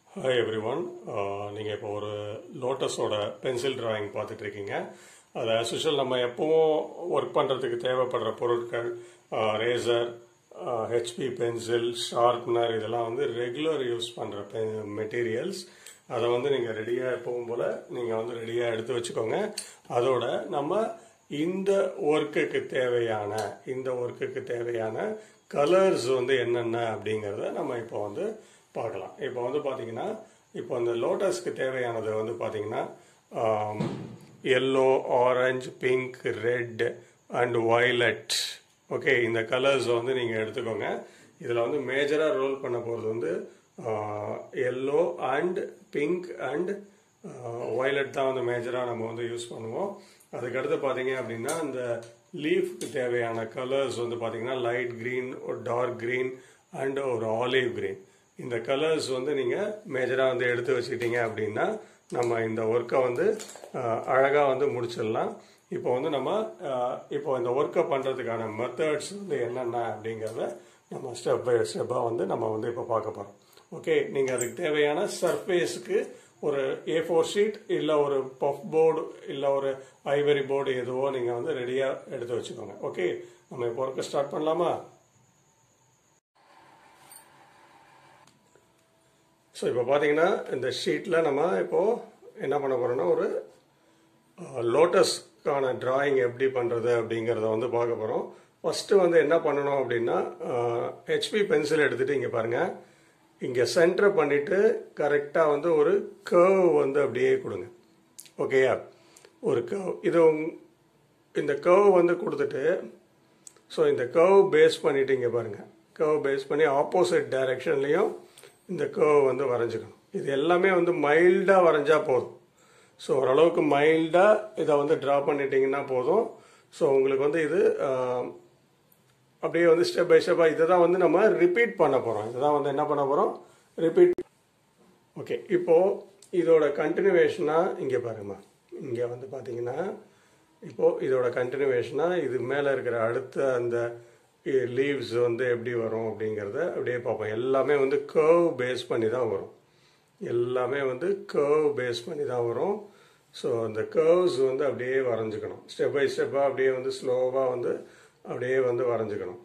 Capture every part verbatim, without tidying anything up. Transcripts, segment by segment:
Hi everyone. நீங்கள் இப்போ ஒரு லோட்டஸோட பென்சில் டிராயிங் பார்த்துட்டு இருக்கீங்க. அது as usual நம்ம எப்பவும் ஒர்க் பண்ணுறதுக்கு தேவைப்படுற பொருட்கள் ரேசர், ஹெச்பி பென்சில், ஷார்ப்னர் இதெல்லாம் வந்து ரெகுலர் யூஸ் பண்ணுற மெட்டீரியல்ஸ். அதை வந்து நீங்கள் ரெடியாக எப்பவும் போல் நீங்கள் வந்து ரெடியாக எடுத்து வச்சுக்கோங்க. அதோட நம்ம இந்த ஒர்க்குக்கு தேவையான இந்த ஒர்க்குக்கு தேவையான கலர்ஸ் வந்து என்னென்ன அப்படிங்கிறத நம்ம இப்போ வந்து பார்க்கலாம். இப்போ வந்து பார்த்தீங்கன்னா இப்போ அந்த லோட்டஸ்க்கு தேவையானது வந்து பார்த்தீங்கன்னா yellow, orange, pink, red and violet. Okay, இந்த கலர்ஸ் வந்து நீங்கள் எடுத்துக்கோங்க. இதில் வந்து மேஜராக ரோல் பண்ண போகிறது வந்து yellow and pink and violet தான் வந்து மேஜராக நம்ம வந்து யூஸ் பண்ணுவோம். அதுக்கடுத்து பார்த்தீங்க அப்படின்னா இந்த லீஃப்க்கு தேவையான கலர்ஸ் வந்து பார்த்தீங்கன்னா லைட் க்ரீன், ஒரு டார்க் க்ரீன் அண்ட் ஒரு ஆலிவ் க்ரீன். இந்த கலர்ஸ் வந்து நீங்கள் மேஜராக வந்து எடுத்து வச்சுக்கிட்டீங்க அப்படின்னா நம்ம இந்த ஒர்க்கை வந்து அழகாக வந்து முடிச்சிடலாம். இப்போ வந்து நம்ம இப்போ இந்த ஒர்க்கை பண்ணுறதுக்கான மெத்தட்ஸ் வந்து என்னென்ன அப்படிங்கிறத நம்ம ஸ்டெப் பை ஸ்டெப்பாக வந்து நம்ம வந்து இப்போ பார்க்க போகிறோம். ஓகே, நீங்கள் அதுக்கு தேவையான சர்ஃபேஸுக்கு ஒரு ஏ ஃபோர் ஷீட் இல்லை ஒரு பஃப் போர்டு இல்லை ஒரு ஐவரி போர்டு எதுவோ நீங்கள் வந்து ரெடியாக எடுத்து வச்சுக்கோங்க. ஓகே, நம்ம இப்போ ஒர்க்கை ஸ்டார்ட் பண்ணலாமா? ஸோ இப்போ பார்த்தீங்கன்னா இந்த ஷீட்டில் நம்ம இப்போது என்ன பண்ண போகிறோம்னா ஒரு லோட்டஸ்க்கான டிராயிங் எப்படி பண்ணுறது அப்படிங்கிறத வந்து பார்க்க போகிறோம். ஃபஸ்ட்டு வந்து என்ன பண்ணணும் அப்படின்னா ஹெச்பி பென்சில் எடுத்துகிட்டு இங்கே பாருங்கள், இங்கே சென்டர் பண்ணிவிட்டு கரெக்டாக வந்து ஒரு கர்வ் வந்து அப்படியே கொடுங்க. ஓகேயா, ஒரு கர்வ் இது இந்த கர்வ் வந்து கொடுத்துட்டு ஸோ இந்த கர்வ் பேஸ் பண்ணிவிட்டு இங்கே பாருங்கள், கர்வ் பேஸ் பண்ணி ஆப்போசிட் டைரெக்ஷன்லேயும் இந்த கர்வ் வந்து வரைஞ்சிக்கணும். இது எல்லாமே வந்து மைல்டாக வரைஞ்சா போதும். ஸோ ஓரளவுக்கு மைல்டாக இதை வந்து ட்ரா பண்ணிட்டீங்கன்னா போதும். ஸோ உங்களுக்கு வந்து இது அப்படியே வந்து ஸ்டெப் பை ஸ்டெப்பாக இதை தான் வந்து நம்ம ரிப்பீட் பண்ண போகிறோம். இதை தான் வந்து என்ன பண்ண போகிறோம், ரிப்பீட். ஓகே, இப்போது இதோட கண்டினியூவேஷனாக இங்கே பாருங்கம்மா, இங்கே வந்து பார்த்தீங்கன்னா இப்போது இதோட கண்டினியூவேஷனாக இது மேலே இருக்கிற அடுத்த அந்த லீவ்ஸ் வந்து எப்படி வரும் அப்படிங்கிறத அப்படியே பார்ப்போம். எல்லாமே வந்து கர்வ் பேஸ் பண்ணி தான் வரும். எல்லாமே வந்து கர்வ் பேஸ் பண்ணி தான் வரும். ஸோ அந்த கர்வ்ஸ் வந்து அப்படியே வரைஞ்சிக்கணும். ஸ்டெப் பை ஸ்டெப்பாக அப்படியே வந்து ஸ்லோவாக வந்து அப்படியே வந்து வரைஞ்சிக்கணும்.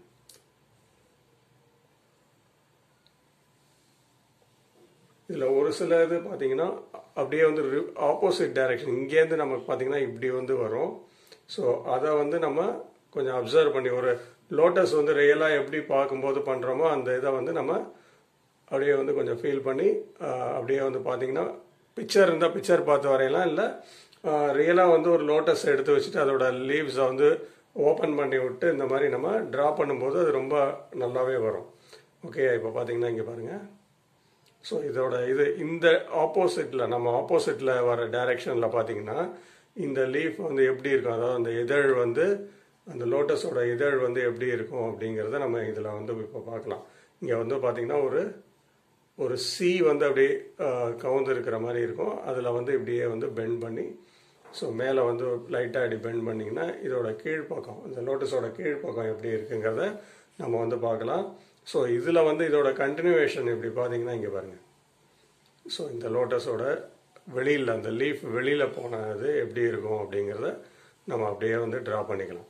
இதில் ஒரு சில இது பார்த்தீங்கன்னா அப்படியே வந்து ஆப்போசிட் டைரக்ஷன், இங்கேருந்து நமக்கு பார்த்தீங்கன்னா இப்படி வந்து வரும். ஸோ அதை வந்து நம்ம கொஞ்சம் அப்சர்வ் பண்ணி ஒரு லோட்டஸ் வந்து ரியலாக எப்படி பார்க்கும்போது பண்ணுறோமோ அந்த இதை வந்து நம்ம அப்படியே வந்து கொஞ்சம் ஃபீல் பண்ணி அப்படியே வந்து பார்த்தீங்கன்னா பிக்சர் இருந்தால் பிக்சர் பார்த்து வரையலாம், இல்லை ரியலாக வந்து ஒரு லோட்டஸ் எடுத்து வச்சுட்டு அதோட லீவ்ஸை வந்து ஓப்பன் பண்ணி விட்டு இந்த மாதிரி நம்ம ட்ரா பண்ணும்போது அது ரொம்ப நல்லாவே வரும். ஓகே, இப்போ பார்த்தீங்கன்னா இங்கே பாருங்கள். ஸோ இதோட இது இந்த ஆப்போசிட்டில் நம்ம ஆப்போசிட்டில் வர டைரெக்ஷனில் பார்த்தீங்கன்னா இந்த லீஃப் வந்து எப்படி இருக்கும், அதாவது அந்த இதழ் வந்து அந்த லோட்டஸோட இதழ் வந்து எப்படி இருக்கும் அப்படிங்கிறத நம்ம இதில் வந்து இப்போ பார்க்கலாம். இங்கே வந்து பார்த்திங்கன்னா ஒரு ஒரு சி வந்து அப்படியே கவுந்து இருக்கிற மாதிரி இருக்கும். அதில் வந்து இப்படியே வந்து பெண்ட் பண்ணி ஸோ மேலே வந்து லைட்டாக இப்படி பெண்ட் பண்ணிங்கன்னா இதோட கீழ்ப்பக்கம் இந்த லோட்டஸோட கீழ்ப்பக்கம் எப்படி இருக்குங்கிறத நம்ம வந்து பார்க்கலாம். ஸோ இதில் வந்து இதோட கண்டினியூவேஷன் எப்படி பார்த்தீங்கன்னா இங்கே பாருங்கள். ஸோ இந்த லோட்டஸோட வெளியில் அந்த லீஃப் வெளியில் போனது எப்படி இருக்கும் அப்படிங்கிறத நம்ம அப்படியே வந்து ட்ரா பண்ணிக்கலாம்.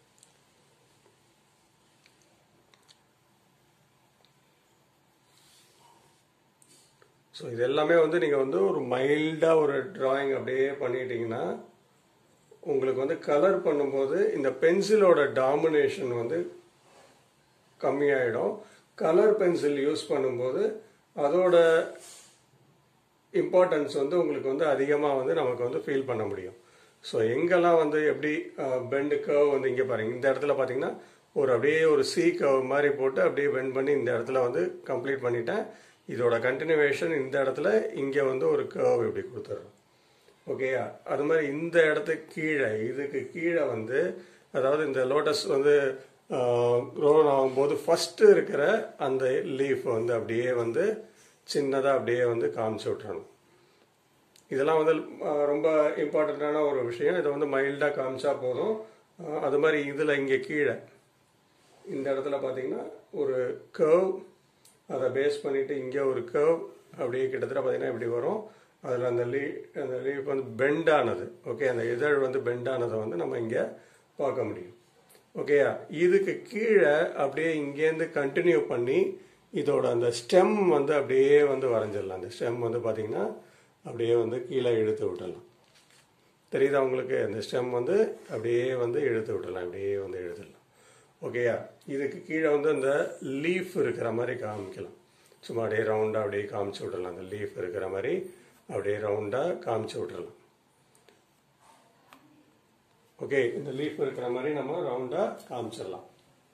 ஸோ இது எல்லாமே வந்து நீங்கள் வந்து ஒரு மைல்டாக ஒரு டிராயிங் அப்படியே பண்ணிட்டீங்கன்னா உங்களுக்கு வந்து கலர் பண்ணும்போது இந்த பென்சிலோட டாமினேஷன் வந்து கம்மியாயிடும். கலர் பென்சில் யூஸ் பண்ணும்போது அதோட இம்பார்ட்டன்ஸ் வந்து உங்களுக்கு வந்து அதிகமாக வந்து நமக்கு வந்து ஃபீல் பண்ண முடியும். ஸோ எங்கெல்லாம் வந்து எப்படி பெண்டு கர்வ் வந்து இங்கே பாருங்கள், இந்த இடத்துல பார்த்தீங்கன்னா ஒரு அப்படியே ஒரு சி கர்வ் மாதிரி போட்டு அப்படியே பெண்ட் பண்ணி இந்த இடத்துல வந்து கம்ப்ளீட் பண்ணிட்டேன். இதோட கண்டினியூவேஷன் இந்த இடத்துல இங்கே வந்து ஒரு கர்வ் இப்படி கொடுத்துட்றோம். ஓகேயா, அது மாதிரி இந்த இடத்துக்கு கீழே இதுக்கு கீழே வந்து அதாவது இந்த லோட்டஸ் வந்து க்ரோன் ஆகும்போது ஃபஸ்ட்டு இருக்கிற அந்த லீஃப் வந்து அப்படியே வந்து சின்னதாக அப்படியே வந்து காமிச்சு விட்றணும். இதெல்லாம் வந்து ரொம்ப இம்பார்ட்டண்ட்டான ஒரு விஷயம். இதை வந்து மைல்டாக காமிச்சா போதும். அது மாதிரி இதில் இங்கே கீழே இந்த இடத்துல பார்த்தீங்கன்னா ஒரு கர்வ், அதை பேஸ் பண்ணிவிட்டு இங்கே ஒரு கர்வ், அப்படியே கிட்டத்தட்ட பார்த்தீங்கன்னா இப்படி வரும். அதில் அந்த லீ அந்த லீஃப் வந்து பெண்டானது, ஓகே, அந்த இதழ் வந்து பெண்டானதை வந்து நம்ம இங்கே பார்க்க முடியும். ஓகேயா, இதுக்கு கீழே அப்படியே இங்கேருந்து கண்டினியூ பண்ணி இதோட அந்த ஸ்டெம் வந்து அப்படியே வந்து வரைஞ்சிடலாம். அந்த ஸ்டெம் வந்து பார்த்தீங்கன்னா அப்படியே வந்து கீழே இழுத்து விட்டுடலாம். தெரியுதா உங்களுக்கு? அந்த ஸ்டெம் வந்து அப்படியே வந்து இழுத்து விட்டுடலாம், அப்படியே வந்து இழுத்துடலாம். ஓகேயா, இதுக்கு கீழே வந்து அந்த லீஃப் இருக்கிற மாதிரி காமிக்கலாம். சும்மா அப்படியே ரவுண்டாக அப்படியே காமிச்சு விட்டுடலாம். அந்த லீஃப் இருக்கிற மாதிரி அப்படியே ரவுண்டாக காமிச்சு விட்டுடலாம். ஓகே, இந்த லீஃப் இருக்கிற மாதிரி நம்ம ரவுண்டாக காமிச்சிடலாம்.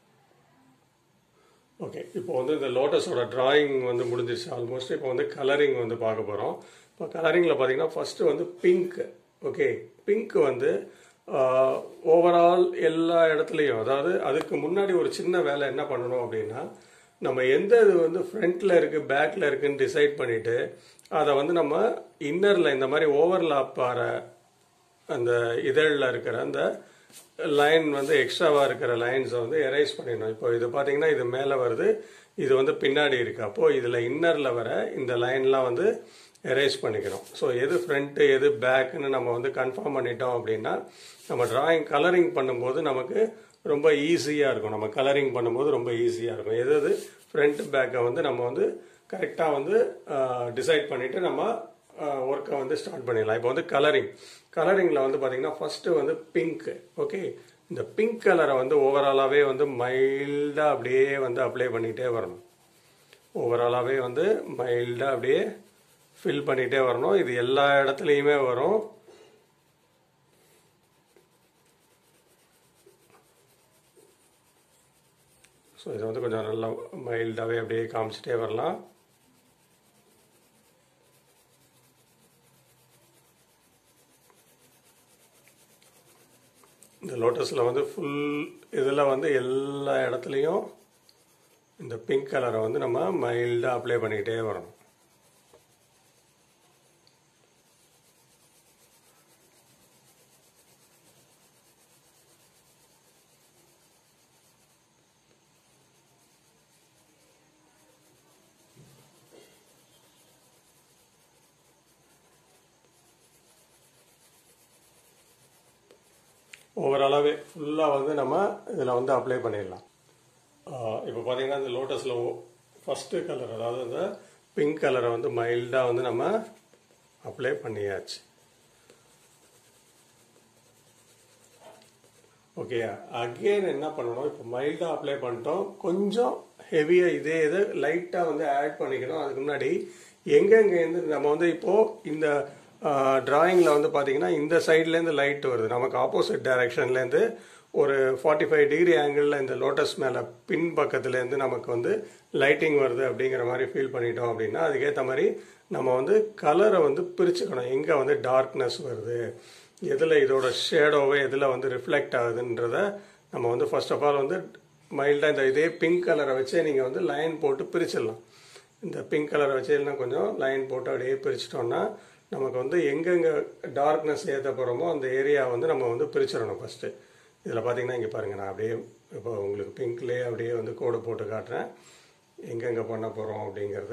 ஓகே, இப்போ வந்து இந்த லோட்டஸோட டிராயிங் வந்து முடிஞ்சிருச்சு ஆல்மோஸ்ட். இப்போ வந்து கலரிங் வந்து பார்க்க போகிறோம். இப்போ கலரிங்கில் பார்த்தீங்கன்னா ஃபஸ்ட்டு வந்து பிங்க். ஓகே, பிங்க் வந்து ஓவரால் எல்லா இடத்துலையும், அதாவது அதுக்கு முன்னாடி ஒரு சின்ன வேலை என்ன பண்ணணும் அப்படின்னா, நம்ம எந்த இது வந்து ஃப்ரண்ட்டில் இருக்குது பேக்கில் இருக்குதுன்னு டிசைட் பண்ணிவிட்டு அதை வந்து நம்ம இன்னரில் இந்த மாதிரி ஓவர்லாப் ஆகிற அந்த இதழில் இருக்கிற அந்த லைன் வந்து எக்ஸ்ட்ராவாக இருக்கிற லைன்ஸை வந்து எரேஸ் பண்ணிடணும். இப்போ இது பார்த்தீங்கன்னா இது மேலே வருது, இது வந்து பின்னாடி இருக்குது. அப்போது இதில் இன்னரில் வர இந்த லைன்லாம் வந்து எரேஸ் பண்ணிக்கணும். ஸோ எது ஃப்ரண்ட்டு எது பேக்குன்னு நம்ம வந்து கன்ஃபார்ம் பண்ணிட்டோம் அப்படின்னா நம்ம டிராயிங் கலரிங் பண்ணும்போது நமக்கு ரொம்ப ஈஸியாக இருக்கும். நம்ம கலரிங் பண்ணும்போது ரொம்ப ஈஸியாக இருக்கும். எது எது ஃப்ரண்ட் பேக்கை வந்து நம்ம வந்து கரெக்டாக வந்து டிசைட் பண்ணிவிட்டு நம்ம ஒர்க்கை வந்து ஸ்டார்ட் பண்ணிடலாம். இப்போ வந்து கலரிங் கலரிங்கில் வந்து பார்த்தீங்கன்னா ஃபஸ்ட்டு வந்து பிங்க். ஓகே, இந்த பிங்க் கலரை வந்து ஓவராலாகவே வந்து மைல்டாக அப்படியே வந்து அப்ளை பண்ணிகிட்டே வரணும். ஓவராலாகவே வந்து மைல்டாக அப்படியே ஃபில் பண்ணிகிட்டே வரணும். இது எல்லா இடத்துலையுமே வரும். ஸோ இதை வந்து கொஞ்சம் நல்லா மைல்டாகவே அப்படியே காமிச்சிட்டே வரலாம். இந்த லோட்டஸில் வந்து ஃபுல் இதில் வந்து எல்லா இடத்துலையும் இந்த பிங்க் கலரை வந்து நம்ம மைல்டாக அப்ளை பண்ணிக்கிட்டே வரணும். ஓவராலாகவே ஃபுல்லாக வந்து நம்ம இதில் வந்து அப்ளை பண்ணிடலாம். இப்போ பார்த்தீங்கன்னா இந்த லோட்டஸில் ஃபஸ்ட்டு கலர், அதாவது இந்த பிங்க் கலரை வந்து மைல்டாக வந்து நம்ம அப்ளை பண்ணியாச்சு. ஓகே, அகெயின் என்ன பண்ணணும், இப்போ மைல்டாக அப்ளை பண்ணிட்டோம், கொஞ்சம் ஹெவியாக இதே இது லைட்டாக வந்து ஆட் பண்ணிக்கணும். அதுக்கு முன்னாடி எங்கெங்கேருந்து நம்ம வந்து இப்போது இந்த டிராயிங்கில் வந்து பார்த்தீங்கன்னா இந்த சைட்லேருந்து லைட் வருது, நமக்கு ஆப்போசிட் டைரக்ஷன்லேருந்து ஒரு ஃபார்ட்டி ஃபைவ் டிகிரி ஆங்கிளில் இந்த லோட்டஸ் மேலே பின் பக்கத்துலேருந்து நமக்கு வந்து லைட்டிங் வருது அப்படிங்கிற மாதிரி ஃபீல் பண்ணிட்டோம் அப்படின்னா அதுக்கேற்ற மாதிரி நம்ம வந்து கலரை வந்து பிரிச்சுக்கணும். எங்கே வந்து டார்க்னஸ் வருது, எதில் இதோட ஷேடோவே எதில் வந்து ரிஃப்ளெக்ட் ஆகுதுன்றத நம்ம வந்து ஃபர்ஸ்ட் ஆஃப் ஆல் வந்து மைல்டாக இந்த இதே பிங்க் கலரை வச்சே நீங்கள் வந்து லைன் போட்டு பிரிச்சிடலாம். இந்த பிங்க் கலரை வச்சு இல்லைனா கொஞ்சம் லைன் போட்டு அப்படியே பிரிச்சிட்டோம்னா நமக்கு வந்து எங்கெங்கே டார்க்னஸ் ஏற்ற போகிறோமோ அந்த ஏரியா வந்து நம்ம வந்து பிரிச்சிடணும் ஃபஸ்ட்டு. இதில் பார்த்தீங்கன்னா இங்கே பாருங்கள், நான் அப்படியே இப்போ உங்களுக்கு பிங்க்லேயே அப்படியே வந்து கோடு போட்டு காட்டுறேன் எங்கெங்கே பண்ண போகிறோம் அப்படிங்கிறத.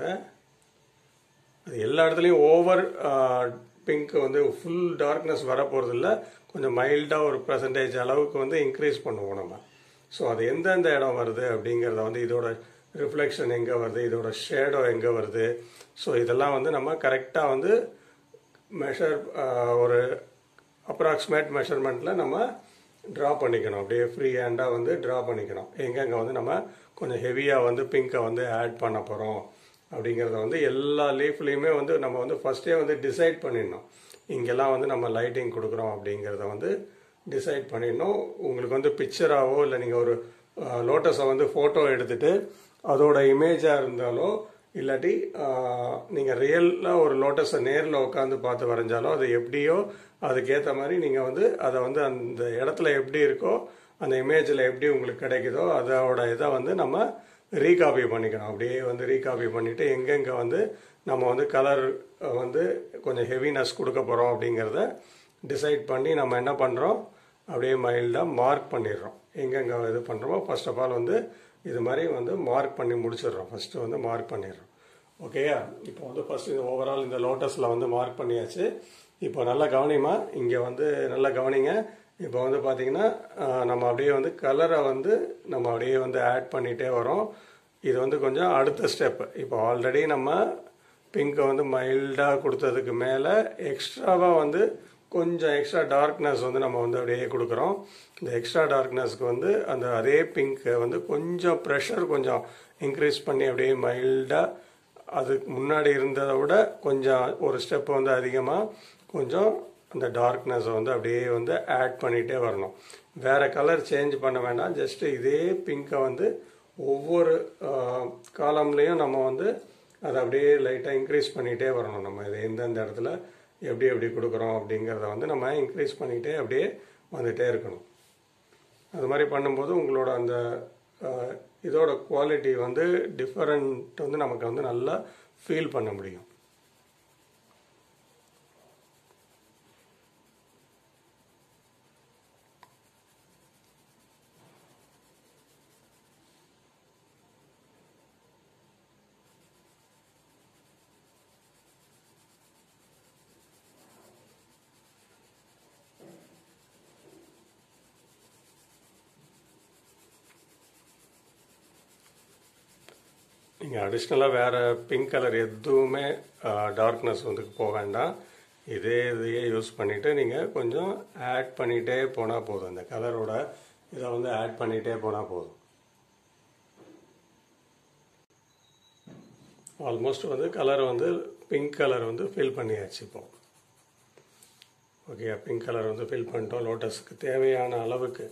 அது எல்லா இடத்துலையும் ஓவர் பிங்க் வந்து ஃபுல் டார்க்னஸ் வர போகிறதில்ல, கொஞ்சம் மைல்டாக ஒரு பர்சன்டேஜ் அளவுக்கு வந்து இன்க்ரீஸ் பண்ணுவோம் நம்ம. ஸோ அது எந்தெந்த இடம் வருது அப்படிங்கிறத வந்து இதோட ரிஃப்ளெக்ஷன் எங்கே வருது, இதோட ஷேடோ எங்கே வருது, ஸோ இதெல்லாம் வந்து நம்ம கரெக்டாக வந்து மெஷர் ஒரு அப்ராக்சிமேட் மெஷர்மெண்ட்டில் நம்ம ட்ரா பண்ணிக்கணும். அப்படியே ஃப்ரீ ஹேண்டாக வந்து ட்ரா பண்ணிக்கணும் எங்கெங்கே வந்து நம்ம கொஞ்சம் ஹெவியாக வந்து பிங்கை வந்து ஆட் பண்ண போகிறோம் அப்படிங்கிறத வந்து எல்லா லீஃப்லேயுமே வந்து நம்ம வந்து ஃபஸ்ட்டே வந்து டிசைட் பண்ணிடணும். இங்கெல்லாம் வந்து நம்ம லைட்டிங் கொடுக்குறோம் அப்படிங்கிறத வந்து டிசைட் பண்ணிடணும். உங்களுக்கு வந்து பிக்சராகவோ இல்லை நீங்கள் ஒரு லோட்டஸை வந்து ஃபோட்டோ எடுத்துகிட்டு அதோட இமேஜாக இருந்தாலோ இல்லாட்டி நீங்கள் ரியலாக ஒரு லோட்டஸை நேரில் உட்காந்து பார்த்து வரைஞ்சாலோ அது எப்படியோ அதுக்கேற்ற மாதிரி நீங்கள் வந்து அதை வந்து அந்த இடத்துல எப்படி இருக்கோ அந்த இமேஜில் எப்படி உங்களுக்கு கிடைக்குதோ அதோட இதை வந்து நம்ம ரீகாப்பி பண்ணிக்கணும். அப்படியே வந்து ரீகாப்பி பண்ணிவிட்டு எங்கெங்கே வந்து நம்ம வந்து கலர் வந்து கொஞ்சம் ஹெவினஸ் கொடுக்க போகிறோம் அப்படிங்கிறத டிசைட் பண்ணி நம்ம என்ன பண்ணுறோம், அப்படியே மைல்டாக மார்க் பண்ணிடுறோம். எங்கெங்கே இது பண்ணுறோமோ ஃபர்ஸ்ட் ஆஃப் ஆல் வந்து இது மாதிரி வந்து மார்க் பண்ணி முடிச்சிடுறோம். ஃபஸ்ட்டு வந்து மார்க் பண்ணிடுறோம். ஓகேயா? இப்போ வந்து ஃபர்ஸ்ட் இந்த ஓவரால் இந்த லோட்டஸில் வந்து மார்க் பண்ணியாச்சு. இப்போ நல்லா கவனிமா, இங்கே வந்து நல்லா கவனிங்க. இப்போ வந்து பார்த்தீங்கன்னா நம்ம அப்படியே வந்து கலரை வந்து நம்ம அப்படியே வந்து ஆட் பண்ணிகிட்டே வரோம். இது வந்து கொஞ்சம் அடுத்த ஸ்டெப். இப்போ ஆல்ரெடி நம்ம பிங்கை வந்து மைல்டாக கொடுத்ததுக்கு மேலே எக்ஸ்ட்ராவாக வந்து கொஞ்சம் எக்ஸ்ட்ரா டார்க்னஸ் வந்து நம்ம வந்து அப்படியே கொடுக்குறோம். இந்த எக்ஸ்ட்ரா டார்க்னஸ்க்கு வந்து அந்த அதே பிங்கை வந்து கொஞ்சம் ப்ரெஷர் கொஞ்சம் இன்க்ரீஸ் பண்ணி அப்படியே மைல்டாக அதுக்கு முன்னாடி இருந்ததை விட கொஞ்சம் ஒரு ஸ்டெப் வந்து அதிகமாக கொஞ்சம் அந்த டார்க்னஸை வந்து அப்படியே வந்து ஆட் பண்ணிகிட்டே வரணும். வேறு கலர் சேஞ்ச் பண்ண வேண்டாம். ஜஸ்ட்டு இதே பிங்கை வந்து ஒவ்வொரு காலம்லேயும் நம்ம வந்து அதை அப்படியே லைட்டாக இன்க்ரீஸ் பண்ணிகிட்டே வரணும். நம்ம இது எந்தெந்த இடத்துல எப்படி எப்படி கொடுக்குறோம் அப்படிங்கிறத வந்து நம்ம இன்க்ரீஸ் பண்ணிகிட்டே அப்படியே வந்துகிட்டே இருக்கணும். அது மாதிரி பண்ணும்போது உங்களோட அந்த இதோட குவாலிட்டி வந்து டிஃபரெண்ட் வந்து நமக்கு வந்து நல்லா ஃபீல் பண்ண முடியும். நீங்கள் அடிஷ்னலாக வேறு பிங்க் கலர் எதுவுமே டார்க்னஸ் வந்து போக வேண்டாம். இதே இதையே யூஸ் பண்ணிவிட்டு நீங்கள் கொஞ்சம் ஆட் பண்ணிகிட்டே போனால் போதும். இந்த கலரோட இதை வந்து ஆட் பண்ணிகிட்டே போனால் போதும். ஆல்மோஸ்ட் வந்து கலர் வந்து பிங்க் கலர் வந்து ஃபில் பண்ணியாச்சு. இப்போது ஓகே, பிங்க் கலர் வந்து ஃபில் பண்ணிட்டோம். லோட்டஸுக்கு தேவையான அளவுக்கு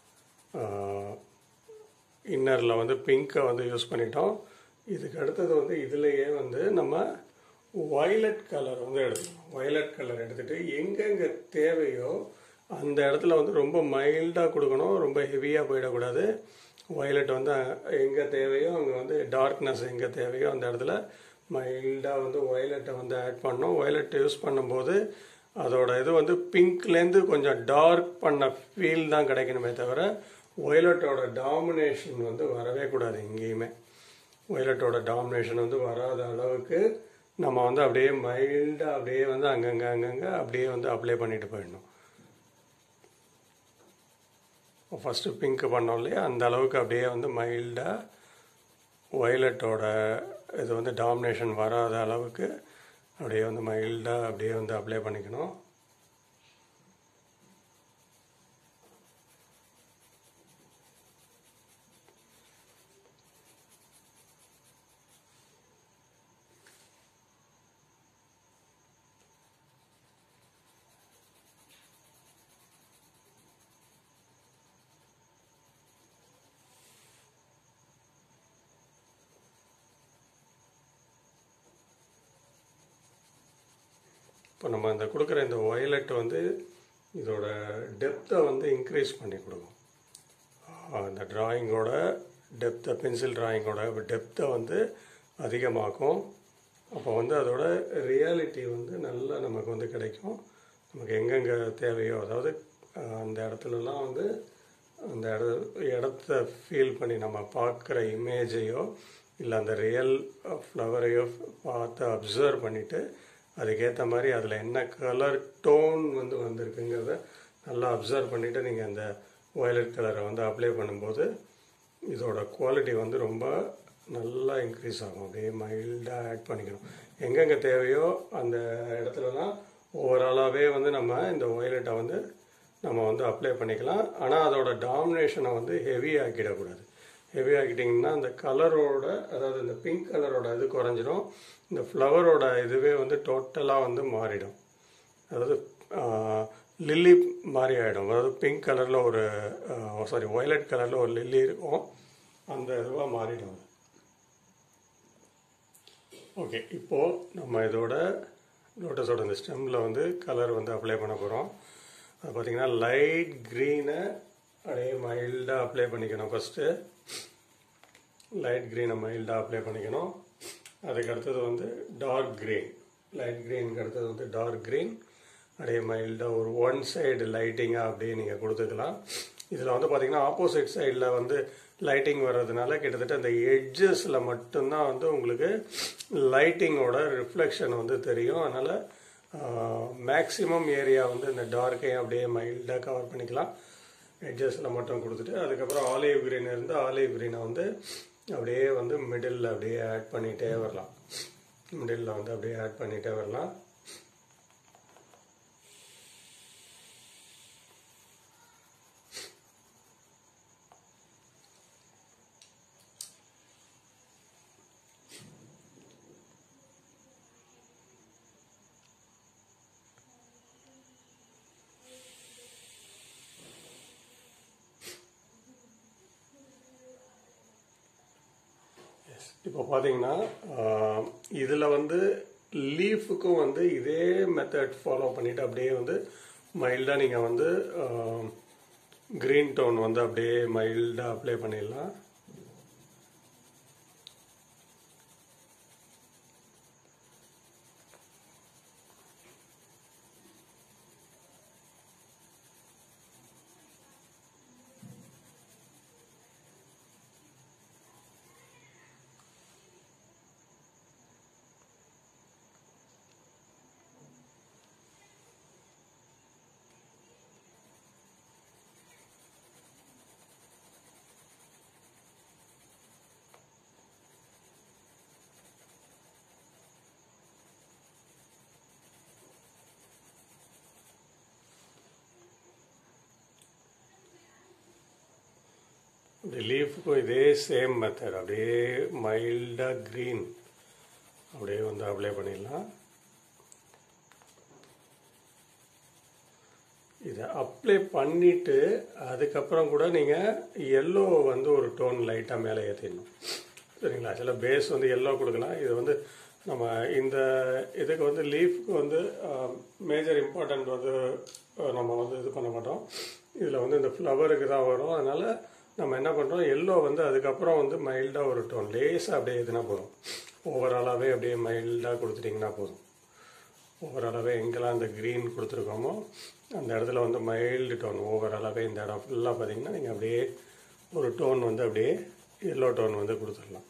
இன்னரில் வந்து பிங்கை வந்து யூஸ் பண்ணிட்டோம். இதுக்கு அடுத்தது வந்து இதுலேயே வந்து நம்ம வயலட் கலர் வந்து எடுத்துக்கணும். வயலட் கலர் எடுத்துகிட்டு எங்கெங்கே தேவையோ அந்த இடத்துல வந்து ரொம்ப மைல்டாக கொடுக்கணும், ரொம்ப ஹெவியாக போயிடக்கூடாது. வயலட் வந்து எங்கே தேவையோ அங்கே வந்து டார்க்னஸ் எங்கே தேவையோ அந்த இடத்துல மைல்டாக வந்து வயலட்டை வந்து ஆட் பண்ணணும். வயலட் யூஸ் பண்ணும்போது அதோட இது வந்து பிங்க்லேருந்து கொஞ்சம் டார்க் பண்ண ஃபீல் தான் கிடைக்கணுமே தவிர வயலட்டோட டாமினேஷன் வந்து வரவே கூடாது. எங்கேயுமே வயலட்டோட டாமினேஷன் வந்து வராத அளவுக்கு நம்ம வந்து அப்படியே மைல்டாக அப்படியே வந்து அங்கங்கே அங்கங்கே அப்படியே வந்து அப்ளை பண்ணிட்டு போயிடணும். ஃபஸ்ட்டு பிங்க் பண்ணோம் இல்லையா, அந்த அளவுக்கு அப்படியே வந்து மைல்டாக வயலட்டோட இது வந்து டாமினேஷன் வராத அளவுக்கு அப்படியே வந்து மைல்டாக அப்படியே வந்து அப்ளை பண்ணிக்கணும். இப்போ நம்ம இந்த கொடுக்குற இந்த வயலட் வந்து இதோட டெப்த்தை வந்து இன்க்ரீஸ் பண்ணி கொடுக்கும். இந்த ட்ராயிங்கோட டெப்த்தை, பென்சில் ட்ராயிங்கோட டெப்த்தை வந்து அதிகமாக்கும். அப்போ வந்து அதோட ரியாலிட்டி வந்து நல்லா நமக்கு வந்து கிடைக்கும். நமக்கு எங்கெங்கே தேவையோ, அதாவது அந்த இடத்துலலாம் வந்து அந்த இட இடத்த ஃபீல் பண்ணி நம்ம பார்க்குற இமேஜையோ இல்லை அந்த ரியல் ஃப்ளவரையோ பார்த்து அப்சர்வ் பண்ணிவிட்டு அதுக்கேற்ற மாதிரி அதில் என்ன கலர் டோன் வந்து வந்திருக்குங்கிறத நல்லா அப்சர்வ் பண்ணிவிட்டு நீங்கள் அந்த வயலட் கலரை வந்து அப்ளை பண்ணும்போது இதோட குவாலிட்டி வந்து ரொம்ப நல்லா இன்க்ரீஸ் ஆகும். அப்படியே மைல்டாக ஆட் பண்ணிக்கணும். எங்கெங்கே தேவையோ அந்த இடத்துலலாம் ஓவராலாகவே வந்து நம்ம இந்த வயலட்டை வந்து நம்ம வந்து அப்ளை பண்ணிக்கலாம். ஆனால் அதோட டாமினேஷனை வந்து ஹெவி ஆக்கிடக்கூடாது. ஹெவி ஆக்கிட்டிங்கன்னா அந்த கலரோட, அதாவது இந்த பிங்க் கலரோட இது குறைஞ்சிரும். இந்த ஃப்ளவரோட இதுவே வந்து டோட்டலாக வந்து மாறிடும். அதாவது லில்லி மாதிரி ஆகிடும். அதாவது பிங்க் கலரில் ஒரு சாரி வயலட் கலரில் ஒரு லில்லி இருக்கும், அந்த இதுவாக மாறிடும். ஓகே, இப்போது நம்ம இதோட லோட்டஸோட இந்த ஸ்டெம்மில் வந்து கலர் வந்து அப்ளை பண்ண போகிறோம். அது பார்த்திங்கன்னா லைட் க்ரீனை அப்படியே மைல்டாக அப்ளை பண்ணிக்கணும். ஃபஸ்ட்டு லைட் க்ரீனை மைல்டாக அப்ளை பண்ணிக்கணும். அதுக்கு அடுத்தது வந்து டார்க் க்ரீன், லைட் க்ரீனுக்கு அடுத்தது வந்து டார்க் க்ரீன் அப்படியே மைல்டாக ஒரு ஒன் சைடு லைட்டிங்காக அப்படியே நீங்கள் கொடுத்துக்கலாம். இதில் வந்து பார்த்திங்கன்னா ஆப்போசிட் சைடில் வந்து லைட்டிங் வர்றதுனால கிட்டத்தட்ட அந்த எட்ஜஸில் மட்டும்தான் வந்து உங்களுக்கு லைட்டிங்கோட ரிஃப்ளெக்ஷன் வந்து தெரியும். அதனால் மேக்ஸிமம் ஏரியா வந்து இந்த டார்க்கையும் அப்படியே மைல்டாக கவர் பண்ணிக்கலாம். எட்ஜஸில் மட்டும் கொடுத்துட்டு அதுக்கப்புறம் ஆலிவ் க்ரீன் இருந்து ஆலிவ் க்ரீனை வந்து அப்படியே வந்து மிடில் அப்படியே ஆட் பண்ணிகிட்டே வரலாம். மிடில் வந்து அப்படியே ஆட் பண்ணிகிட்டே வரலாம். இப்போ பார்த்தீங்கன்னா இதில் வந்து லீஃபுக்கும் வந்து இதே மெத்தட் ஃபாலோ பண்ணிவிட்டு அப்படியே வந்து மைல்டாக நீங்கள் வந்து க்ரீன் டோன் வந்து அப்படியே மைல்டாக அப்ளை பண்ணிடலாம். லீஃபுக்கும் இதே சேம் மெத்தட் அப்படியே மைல்டாக க்ரீன் அப்படியே வந்து அப்ளை பண்ணிடலாம். இதை அப்ளை பண்ணிவிட்டு அதுக்கப்புறம் கூட நீங்கள் எல்லோ வந்து ஒரு டோன் லைட்டாக மேலே ஏற்றிடணும். சரிங்களா? சில பேஸ் வந்து எல்லோ கொடுக்கலாம். இது வந்து நம்ம இந்த இதுக்கு வந்து லீஃப்க்கு வந்து மேஜர் இம்பார்ட்டன்ட் வந்து நம்ம வந்து இது பண்ண மாட்டோம். இதில் வந்து இந்த ஃப்ளவருக்கு தான் வரும். அதனால் நம்ம என்ன பண்ணுறோம், எல்லோ வந்து அதுக்கப்புறம் வந்து மைல்டாக ஒரு டோன் லேஸாக அப்படியே எதுனா போதும். ஓவராலாகவே அப்படியே மைல்டாக கொடுத்துட்டிங்கன்னா போதும். ஓவராலாகவே எங்கெல்லாம் அந்த க்ரீன் கொடுத்துருக்கோமோ அந்த இடத்துல வந்து மைல்டு டோன் ஓவராலாகவே இந்த இடம் ஃபுல்லாக பார்த்தீங்கன்னா நீங்கள் அப்படியே ஒரு டோன் வந்து அப்படியே எல்லோ டோன் வந்து கொடுத்துடலாம்.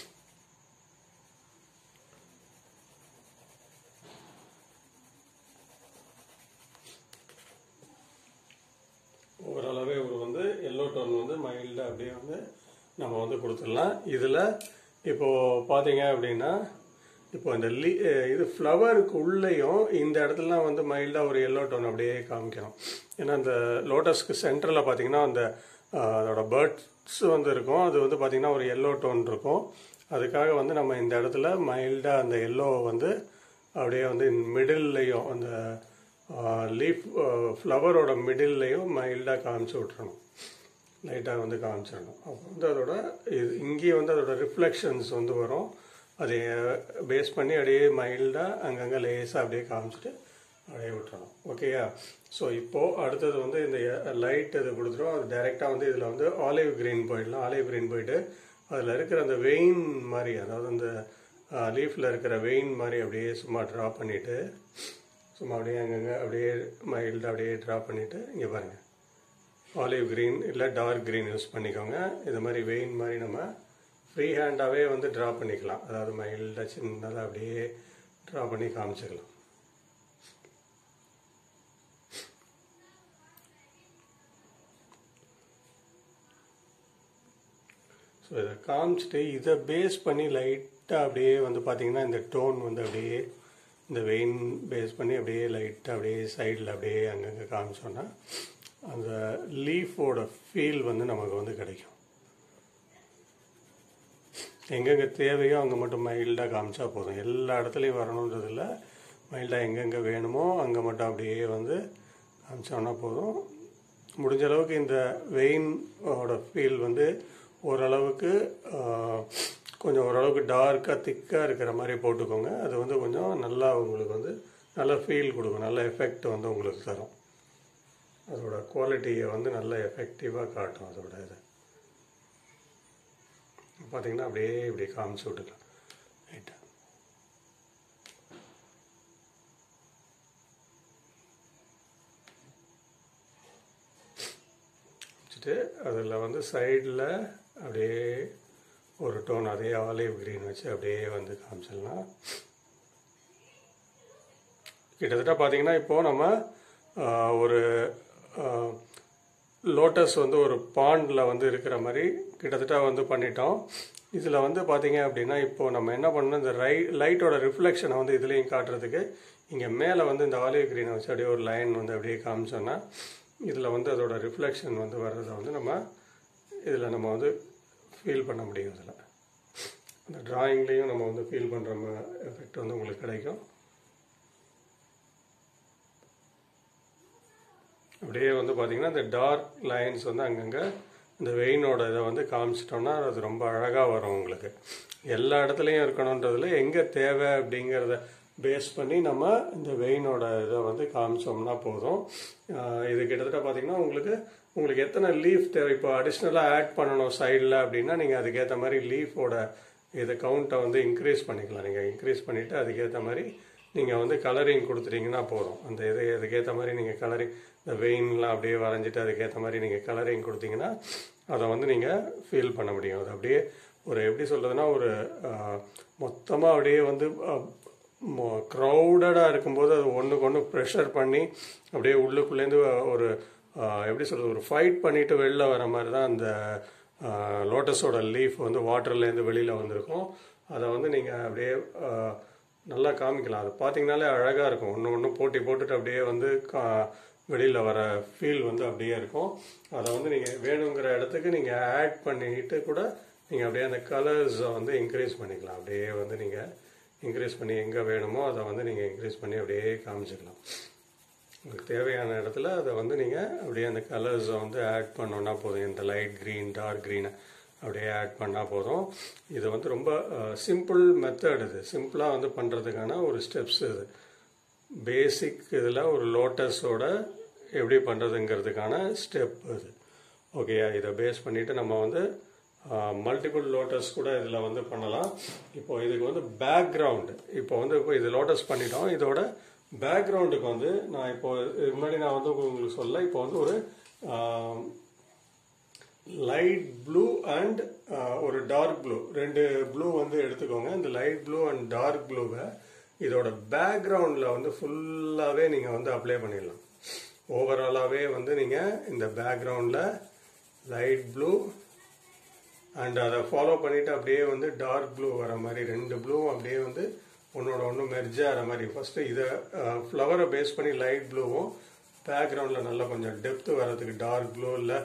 ஓவராலாகவே ஒரு வந்து எல்லோ டோன் வந்து மைல்டாக அப்படியே வந்து நம்ம வந்து கொடுத்துடலாம். இதில் இப்போது பார்த்தீங்க அப்படின்னா இப்போ இந்த லீ இது ஃப்ளவருக்கு உள்ளேயும் இந்த இடத்துலலாம் வந்து மைல்டாக ஒரு எல்லோ டோன் அப்படியே காமிக்கணும். ஏன்னா இந்த லோட்டஸ்க்கு சென்டரில் பார்த்தீங்கன்னா அந்த அதோட பேர்ட்ஸ் வந்து இருக்கும். அது வந்து பார்த்திங்கன்னா ஒரு எல்லோ டோன் இருக்கும். அதுக்காக வந்து நம்ம இந்த இடத்துல மைல்டாக அந்த எல்லோ வந்து அப்படியே வந்து மிடில்லையும் அந்த லீஃப் ஃப்ளவரோட மிடில்லையும் மைல்டாக காமிச்சு விட்றணும். லைட்டாக வந்து காமிச்சிடணும். அப்போ வந்து அதோட இது இங்கேயே வந்து அதோட ரிஃப்ளெக்ஷன்ஸ் வந்து வரும். அதை பேஸ் பண்ணி அப்படியே மைல்டாக அங்கங்கே லேஸாக அப்படியே காமிச்சிட்டு அப்படியே விட்டுறணும். ஓகேயா? ஸோ இப்போது அடுத்தது வந்து இந்த லைட் இது கொடுத்துரும். அது டைரெக்டாக வந்து இதில் வந்து ஆலிவ் க்ரீன் போயிடலாம். ஆலிவ் க்ரீன் போயிட்டு அதில் இருக்கிற அந்த வெயின் மாதிரி, அதாவது அந்த லீஃபில் இருக்கிற வெயின் மாதிரி அப்படியே சும்மா ட்ரா பண்ணிவிட்டு சும்மா அப்படியே அங்கங்கே அப்படியே மைல்டாக அப்படியே ட்ரா பண்ணிவிட்டு இங்கே பாருங்கள், ஆலிவ் க்ரீன் இல்லை டார்க் க்ரீன் யூஸ் பண்ணிக்கோங்க. இது மாதிரி வெயின் மாதிரி நம்ம ஃப்ரீ ஹேண்டாகவே வந்து ட்ரா பண்ணிக்கலாம். அதாவது மைல்டாக சின்னதாக அப்படியே ட்ரா பண்ணி காமிச்சிக்கலாம். ஸோ இதை காமிச்சிட்டு இதை பேஸ் பண்ணி லைட்டாக அப்படியே வந்து பார்த்திங்கன்னா இந்த டோன் வந்து அப்படியே இந்த வெயின் பேஸ் பண்ணி அப்படியே லைட்டாக அப்படியே சைடில் அப்படியே அங்கங்கே காமிச்சோன்னா அந்த லீஃபோட ஃபீல் வந்து நமக்கு வந்து கிடைக்கும். எங்கெங்கே தேவையோ அங்கே மட்டும் மைல்டாக காமிச்சா போதும். எல்லா இடத்துலையும் வரணுன்றதில்ல, மைல்டாக எங்கெங்கே வேணுமோ அங்கே மட்டும் அப்படியே வந்து காமிச்சோன்னா போதும். முடிஞ்ச அளவுக்கு இந்த வெயினோட ஃபீல் வந்து ஓரளவுக்கு கொஞ்சம் ஓரளவுக்கு டார்க்காக திக்காக இருக்கிற மாதிரி போட்டுக்கோங்க. அது வந்து கொஞ்சம் நல்லா உங்களுக்கு வந்து நல்ல ஃபீல் கொடுக்கும், நல்ல எஃபெக்ட் வந்து உங்களுக்கு தரும். அதோட குவாலிட்டியை வந்து நல்ல எஃபெக்டிவாக காட்டும். அதோட இது பார்த்தீங்கன்னா அப்படியே இப்படி காமிச்சு விட்டுக்கலாம். ரைட்டா? வச்சுட்டு அதில் வந்து சைடில் அப்படியே ஒரு டோன் அதே ஆலிவ் க்ரீன் வச்சு அப்படியே வந்து காமிச்சிடலாம். கிட்டத்தட்ட பார்த்தீங்கன்னா இப்போது நம்ம ஒரு லோட்டஸ் வந்து ஒரு பாண்டில் வந்து இருக்கிற மாதிரி கிட்டத்தட்ட வந்து பண்ணிட்டோம். இதில் வந்து பார்த்தீங்க அப்படின்னா இப்போது நம்ம என்ன பண்ணணும், இந்த ரை லைட்டோட ரிஃப்ளெக்ஷனை வந்து இதுலேயும் காட்டுறதுக்கு இங்கே மேலே வந்து இந்த ஆலிவ் க்ரீனை வச்சு அப்படியே ஒரு லைன் வந்து அப்படியே காமிச்சோன்னா இதில் வந்து அதோட ரிஃப்ளெக்ஷன் வந்து வர்றதை வந்து நம்ம இதில் நம்ம வந்து ஃபீல் பண்ண முடியும். இதில் அந்த ட்ராயிங்லேயும் நம்ம வந்து ஃபீல் பண்ணுற எஃபெக்ட் வந்து உங்களுக்கு கிடைக்கும். அப்படியே வந்து பார்த்திங்கன்னா இந்த டார்க் லைன்ஸ் வந்து அங்கங்கே இந்த வெயினோட இதை வந்து காமிச்சிட்டோம்னா அது ரொம்ப அழகாக வரும் உங்களுக்கு. எல்லா இடத்துலையும் இருக்கணுன்றதுல எங்கே தேவை அப்படிங்கிறத பேஸ் பண்ணி நம்ம இந்த வெயினோட இதை வந்து காமிச்சோம்னா போதும். இது கிட்டத்தட்ட பார்த்திங்கன்னா உங்களுக்கு உங்களுக்கு எத்தனை லீஃப் தேவை, இப்போ அடிஷ்னலாக ஆட் பண்ணணும் சைடில் அப்படின்னா நீங்கள் அதுக்கேற்ற மாதிரி லீஃபோட இதை கவுண்ட்டை வந்து இன்க்ரீஸ் பண்ணிக்கலாம். நீங்கள் இன்க்ரீஸ் பண்ணிவிட்டு அதுக்கேற்ற மாதிரி நீங்கள் வந்து கலரிங் கொடுத்துட்டிங்கன்னா போதும். அந்த இதை அதுக்கேற்ற மாதிரி நீங்கள் கலரிங் இந்த வெயின்லாம் அப்படியே வரைஞ்சிட்டு அதுக்கேற்ற மாதிரி நீங்கள் கலரிங் கொடுத்தீங்கன்னா அதை வந்து நீங்கள் ஃபீல் பண்ண முடியும். அது அப்படியே ஒரு எப்படி சொல்கிறதுனா ஒரு மொத்தமாக அப்படியே வந்து க்ரௌடடாக இருக்கும்போது அது ஒன்றுக்கு ஒன்று ப்ரெஷர் பண்ணி அப்படியே உள்ளுக்குள்ளேருந்து ஒரு எப்படி சொல்கிறது ஒரு ஃபைட் பண்ணிவிட்டு வெளில வர மாதிரி தான் அந்த லோட்டஸோட லீஃப் வந்து வாட்டர்லேருந்து வெளியில் வந்திருக்கும். அதை வந்து நீங்கள் அப்படியே நல்லா காமிக்கலாம். அது பார்த்தீங்கனாலே அழகாக இருக்கும். ஒன்று ஒன்று போட்டி போட்டுட்டு அப்படியே வந்து கா வெளியில் வர ஃபீல் வந்து அப்படியே இருக்கும். அதை வந்து நீங்கள் வேணுங்கிற இடத்துக்கு நீங்கள் ஆட் பண்ணிட்டு கூட நீங்கள் அப்படியே அந்த கலர்ஸை வந்து இன்க்ரீஸ் பண்ணிக்கலாம். அப்படியே வந்து நீங்கள் இன்க்ரீஸ் பண்ணி எங்கே வேணுமோ அதை வந்து நீங்கள் இன்க்ரீஸ் பண்ணி அப்படியே காமிச்சிக்கலாம். உங்களுக்கு தேவையான இடத்துல அதை வந்து நீங்கள் அப்படியே அந்த கலர்ஸை வந்து ஆட் பண்ணோன்னா போதும். இந்த லைட் க்ரீன் டார்க் க்ரீனை அப்படியே ஆட் பண்ணால் போதும். இது வந்து ரொம்ப சிம்பிள் மெத்தட். இது சிம்பிளாக வந்து பண்ணுறதுக்கான ஒரு ஸ்டெப்ஸ். இது பேசிக் இதில் ஒரு லோட்டஸோட எப்படி பண்ணுறதுங்கிறதுக்கான ஸ்டெப் இது. ஓகேயா, இதை பேஸ் பண்ணிவிட்டு நம்ம வந்து மல்டிபிள் லோட்டஸ் கூட இதில் வந்து பண்ணலாம். இப்போ இதுக்கு வந்து பேக்ரவுண்டு இப்போ வந்து இப்போ இது லோட்டஸ் பண்ணிட்டோம். இதோட பேக்ரவுண்டுக்கு வந்து நான் இப்போ இதுக்கு முன்னாடி நான் வந்து உங்களுக்கு சொல்ல இப்போ வந்து ஒரு லைட் ப்ளூ அண்ட் ஒரு டார்க் ப்ளூ ரெண்டு ப்ளூ வந்து எடுத்துக்கோங்க. இந்த லைட் ப்ளூ அண்ட் டார்க் ப்ளூவை இதோட பேக்ரவுண்டில் வந்து ஃபுல்லாகவே நீங்கள் வந்து அப்ளை பண்ணிடலாம். ஓவராலாகவே வந்து நீங்கள் இந்த பேக்ரவுண்டில் லைட் ப்ளூ அண்ட் அதை ஃபாலோ பண்ணிவிட்டு அப்படியே வந்து டார்க் ப்ளூ வர மாதிரி ரெண்டு ப்ளூவும் அப்படியே வந்து ஒன்றோட ஒன்று மெர்ஜ் ஆகிற மாதிரி ஃபஸ்ட்டு இதை ஃப்ளவரை பேஸ் பண்ணி லைட் ப்ளூவும் பேக்ரவுண்டில் நல்லா கொஞ்சம் டெப்த்து வர்றதுக்கு டார்க் ப்ளூ இல்லை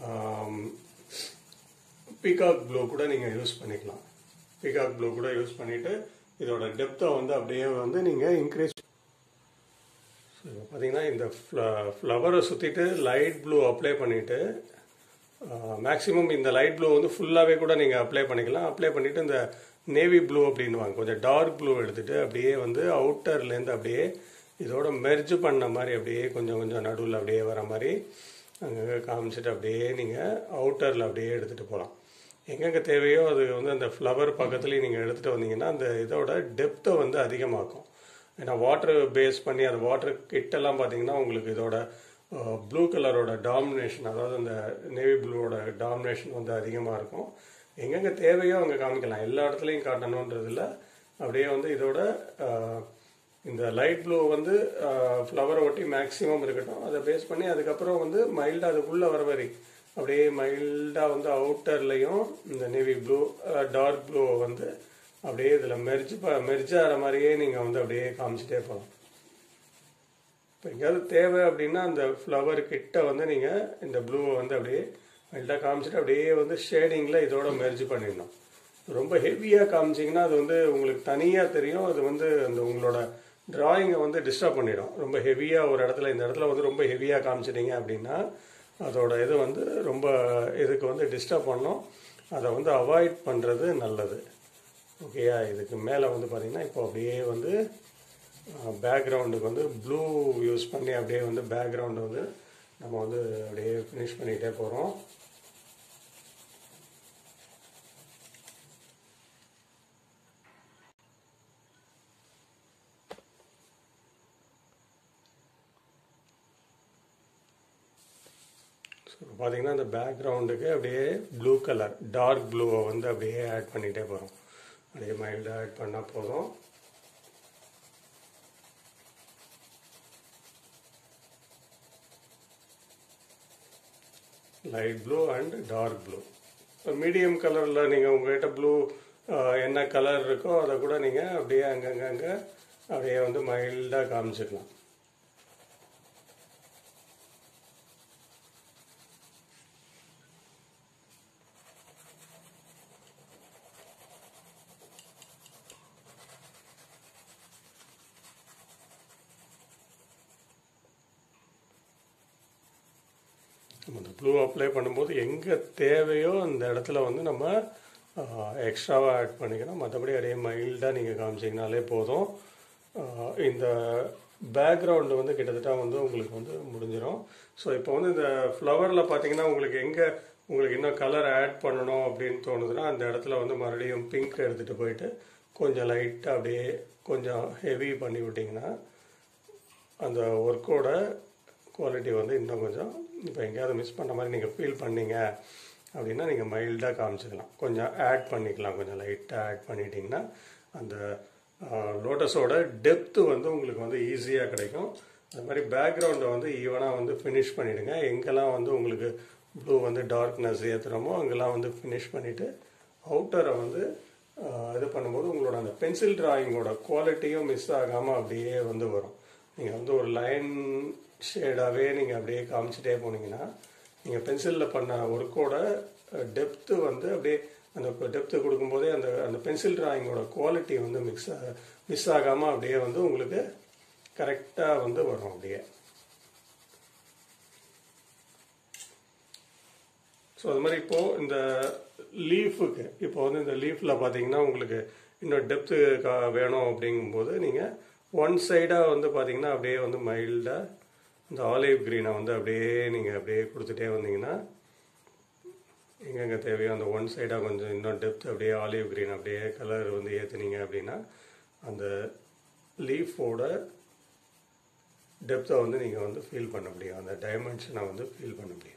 பீகாக் ப்ளூ கூட நீங்கள் யூஸ் பண்ணிக்கலாம். பீகாக் ப்ளூ கூட யூஸ் பண்ணிவிட்டு இதோட டெப்த்தை வந்து அப்படியே வந்து நீங்கள் இன்க்ரீஸ் பார்த்தீங்கன்னா இந்த ஃப்ளவரை சுற்றிட்டு லைட் ப்ளூ அப்ளை பண்ணிவிட்டு மேக்ஸிமம் இந்த லைட் ப்ளூ வந்து ஃபுல்லாகவே கூட நீங்கள் அப்ளை பண்ணிக்கலாம். அப்ளை பண்ணிவிட்டு இந்த நேவி ப்ளூ அப்படின்வாங்க கொஞ்சம் டார்க் ப்ளூ எடுத்துகிட்டு அப்படியே வந்து அவுட்டர்லேருந்து அப்படியே இதோட மெர்ஜ் பண்ண மாதிரி அப்படியே கொஞ்சம் கொஞ்சம் நடுவில் அப்படியே வர மாதிரி அங்கங்கே காமிச்சிட்டு அப்படியே நீங்கள் அவுட்டரில் அப்படியே எடுத்துகிட்டு போகலாம். எங்கெங்கே தேவையோ அது வந்து அந்த ஃப்ளவர் பக்கத்துலேயும் நீங்கள் எடுத்துகிட்டு வந்தீங்கன்னா அந்த இதோட டெப்த்தை வந்து அதிகமாக்கும். ஏன்னா வாட்டர் பேஸ் பண்ணி அந்த வாட்டர் கிட்டெல்லாம் பார்த்தீங்கன்னா உங்களுக்கு இதோட ப்ளூ கலரோட டாமினேஷன் அதாவது அந்த நேவி ப்ளூவோட டாமினேஷன் வந்து அதிகமாக இருக்கும். எங்கெங்கே தேவையோ அங்கே காமிக்கலாம். எல்லா இடத்துலையும் காட்டணுன்றதில்ல. அப்படியே வந்து இதோட இந்த லைட் ப்ளூ வந்து ஃப்ளவரை ஒட்டி மேக்ஸிமம் இருக்கட்டும். அதை பேஸ் பண்ணி அதுக்கப்புறம் வந்து மைல்டாக அதுக்குள்ளே வர மாதிரி அப்படியே மைல்டாக வந்து அவுட்டர்லையும் இந்த நேவி ப்ளூ டார்க் ப்ளூவை வந்து அப்படியே இதில் மெர்ஜ் ப மெர்ஜ் ஆகிற மாதிரியே நீங்கள் வந்து அப்படியே காமிச்சிட்டே போகலாம். இப்போ எங்கேயாவது தேவை அப்படின்னா அந்த ஃப்ளவர் கிட்ட வந்து நீங்கள் இந்த ப்ளூவை வந்து அப்படியே மைல்டாக காமிச்சிட்டு அப்படியே வந்து ஷேடிங்கில் இதோட மெர்ஜ் பண்ணிடணும். ரொம்ப ஹெவியாக காமிச்சிங்கன்னா அது வந்து உங்களுக்கு தனியாக தெரியும். அது வந்து அந்த உங்களோட டிராயிங்கை வந்து டிஸ்டர்ப் பண்ணிடும். ரொம்ப ஹெவியாக ஒரு இடத்துல இந்த இடத்துல வந்து ரொம்ப ஹெவியாக காமிச்சிட்டிங்க அப்படின்னா அதோட இது வந்து ரொம்ப இதுக்கு வந்து டிஸ்டர்ப் பண்ணோம். அதை வந்து அவாய்ட் பண்ணுறது நல்லது. ஓகேயா, இதுக்கு மேலே வந்து பார்த்திங்கன்னா இப்போ அப்படியே வந்து பேக்ரவுண்டுக்கு வந்து ப்ளூ யூஸ் பண்ணி அப்படியே வந்து பேக்ரவுண்டு வந்து நம்ம வந்து அப்படியே ஃபினிஷ் பண்ணிகிட்டே போகிறோம். ஸோ இப்போ பார்த்தீங்கன்னா அந்த பேக்ரவுண்டுக்கு அப்படியே ப்ளூ கலர் டார்க் ப்ளூவை வந்து அப்படியே ஆட் பண்ணிகிட்டே போகிறோம். அப்படியே மைல்டாக ஆட் பண்ணால் போதும். Light blue and dark blue. Medium கலரில் நீங்கள் உங்கள்கிட்ட ப்ளூ என்ன கலர் இருக்கோ அதை கூட நீங்கள் அப்படியே அங்கங்கே அப்படியே வந்து மைல்டாக காமிச்சிக்கலாம். நம்ம இந்த ப்ளூ அப்ளை பண்ணும்போது எங்கே தேவையோ அந்த இடத்துல வந்து நம்ம எக்ஸ்ட்ராவாக ஆட் பண்ணிக்கணும். மற்றபடி அப்படியே மைல்டாக நீங்கள் காமிச்சிங்கனாலே போதும். இந்த பேக்ரவுண்டு வந்து கிட்டத்தட்ட வந்து உங்களுக்கு வந்து முடிஞ்சிடும். ஸோ இப்போ வந்து இந்த ஃப்ளவரில் பார்த்தீங்கன்னா உங்களுக்கு எங்கே உங்களுக்கு இன்னும் கலர் ஆட் பண்ணணும் அப்படின்னு தோணுதுன்னா அந்த இடத்துல வந்து மறுபடியும் பிங்க் எடுத்துகிட்டு போயிட்டு கொஞ்சம் லைட்டாக அப்படியே கொஞ்சம் ஹெவி பண்ணி விட்டிங்கன்னா அந்த ஒர்க்கோட குவாலிட்டி வந்து இன்னும் கொஞ்சம் இப்போ எங்கேயாவது மிஸ் பண்ண மாதிரி நீங்கள் ஃபீல் பண்ணீங்க அப்படின்னா நீங்கள் மைல்டாக காமிச்சிக்கலாம். கொஞ்சம் ஆட் பண்ணிக்கலாம். கொஞ்சம் லைட்டாக ஆட் பண்ணிட்டீங்கன்னா அந்த லோட்டஸோட டெப்த்து வந்து உங்களுக்கு வந்து ஈஸியாக கிடைக்கும். அது மாதிரி பேக்ரவுண்டை வந்து ஈவனாக வந்து ஃபினிஷ் பண்ணிவிடுங்க. எங்கெல்லாம் வந்து உங்களுக்கு ப்ளூ வந்து டார்க்னஸ் ஏற்றுறமோ அங்கெல்லாம் வந்து ஃபினிஷ் பண்ணிவிட்டு அவுட்டரை வந்து இது பண்ணும்போது உங்களோட அந்த பென்சில் டிராயிங்கோட குவாலிட்டியும் மிஸ் ஆகாமல் அப்படியே வந்து வரும். நீங்கள் வந்து ஒரு லைன் ஷேடாகவே நீங்கள் அப்படியே காமிச்சிட்டே போனீங்கன்னா நீங்கள் பென்சிலில் பண்ண ஒர்க்கோட டெப்த்து வந்து அப்படியே அந்த டெப்த்து கொடுக்கும்போதே அந்த அந்த பென்சில் டிராயிங்கோட குவாலிட்டி வந்து மிக்ஸ் மிஸ் ஆகாமல் அப்படியே வந்து உங்களுக்கு கரெக்டாக வந்து வரும் அப்படியே. ஸோ அது மாதிரி இப்போது இந்த லீஃபுக்கு இப்போ வந்து இந்த லீஃபில் பார்த்தீங்கன்னா உங்களுக்கு இன்னும் டெப்த்து கா வேணும் அப்படிங்கும்போது நீங்கள் ஒன் சைடாக வந்து பார்த்தீங்கன்னா அப்படியே வந்து மைல்டாக இந்த ஆலிவ் க்ரீனை வந்து அப்படியே நீங்கள் அப்படியே கொடுத்துட்டே வந்தீங்கன்னா எங்கெங்கே தேவையோ அந்த ஒன் சைடாக கொஞ்சம் இன்னும் டெப்த் அப்படியே ஆலிவ் க்ரீன் அப்படியே கலர் வந்து ஏற்றுனீங்க அப்படின்னா அந்த லீஃபோட டெப்த்தை வந்து நீங்கள் வந்து ஃபீல் பண்ண முடியும். அந்த டைமென்ஷனை வந்து ஃபீல் பண்ண முடியும்.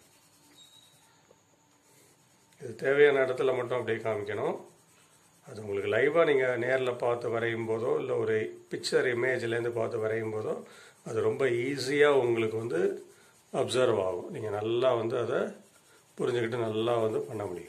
இது தேவையான இடத்துல மட்டும் அப்படியே காமிக்கணும். அது உங்களுக்கு லைவாக நீங்கள் நேரில் பார்த்து வரையும் போதோ இல்லை ஒரு பிக்சர் இமேஜ்லேருந்து பார்த்து வரையும் போதோ அது ரொம்ப ஈஸியாக உங்களுக்கு வந்து அப்சர்வ் ஆகும். நீங்கள் நல்லா வந்து அதை புரிஞ்சுக்கிட்டு நல்லா வந்து பண்ண முடியும்.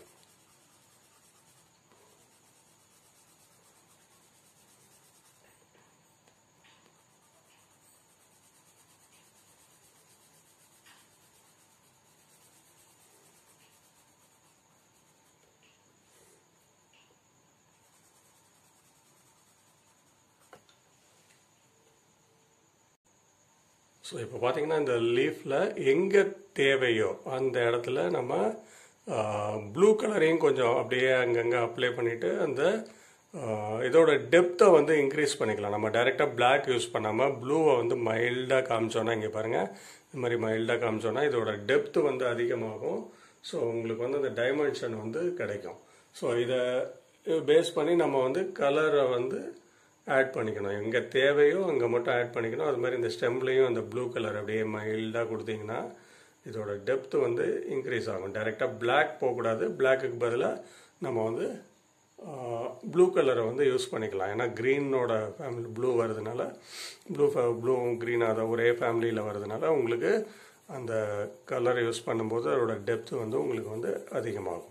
ஸோ இப்போ பார்த்தீங்கன்னா இந்த லீஃபில் எங்கே தேவையோ அந்த இடத்துல நம்ம ப்ளூ கலரையும் கொஞ்சம் அப்படியே அங்கங்கே அப்ளை பண்ணிவிட்டு அந்த இதோட டெப்த்தை வந்து இன்க்ரீஸ் பண்ணிக்கலாம். நம்ம டைரெக்டாக பிளாக் யூஸ் பண்ணாமல் ப்ளூவை வந்து மைல்டாக காமிச்சோன்னா இங்கே பாருங்கள் இந்த மாதிரி மைல்டாக காமிச்சோன்னா இதோட டெப்த்து வந்து அதிகமாகும். ஸோ உங்களுக்கு வந்து அந்த டைமென்ஷன் வந்து கிடைக்கும். ஸோ இதை பேஸ் பண்ணி நம்ம வந்து கலரை வந்து ஆட் பண்ணிக்கணும். எங்கே தேவையோ அங்கே மட்டும் ஆட் பண்ணிக்கணும். அது மாதிரி இந்த ஸ்டெம்லேயும் அந்த ப்ளூ கலர் அப்படியே மைல்டாக கொடுத்தீங்கன்னா இதோட டெப்த்து வந்து இன்க்ரீஸ் ஆகும். டைரெக்டாக பிளாக் போகக்கூடாது. பிளாக்குக்கு பதிலாக நம்ம வந்து ப்ளூ கலரை வந்து யூஸ் பண்ணிக்கலாம். ஏன்னா க்ரீனோட ஃபேமிலி ப்ளூ வருதுனால ப்ளூ ப்ளூவும் க்ரீன் அதை ஒரே ஃபேமிலியில் வருதுனால உங்களுக்கு அந்த கலரை யூஸ் பண்ணும்போது அதோட டெப்த்து வந்து உங்களுக்கு வந்து அதிகமாகும்.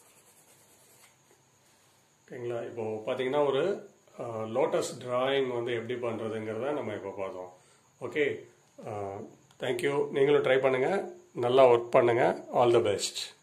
ஓகேங்களா? இப்போது பார்த்தீங்கன்னா ஒரு லோட்டஸ் டிராயிங் வந்து எப்படி பண்ணுறதுங்கிறத நம்ம இப்போ பார்த்தோம். Okay, thank you. நீங்களும் ட்ரை பண்ணுங்கள், நல்லா ஒர்க் பண்ணுங்கள். All the best.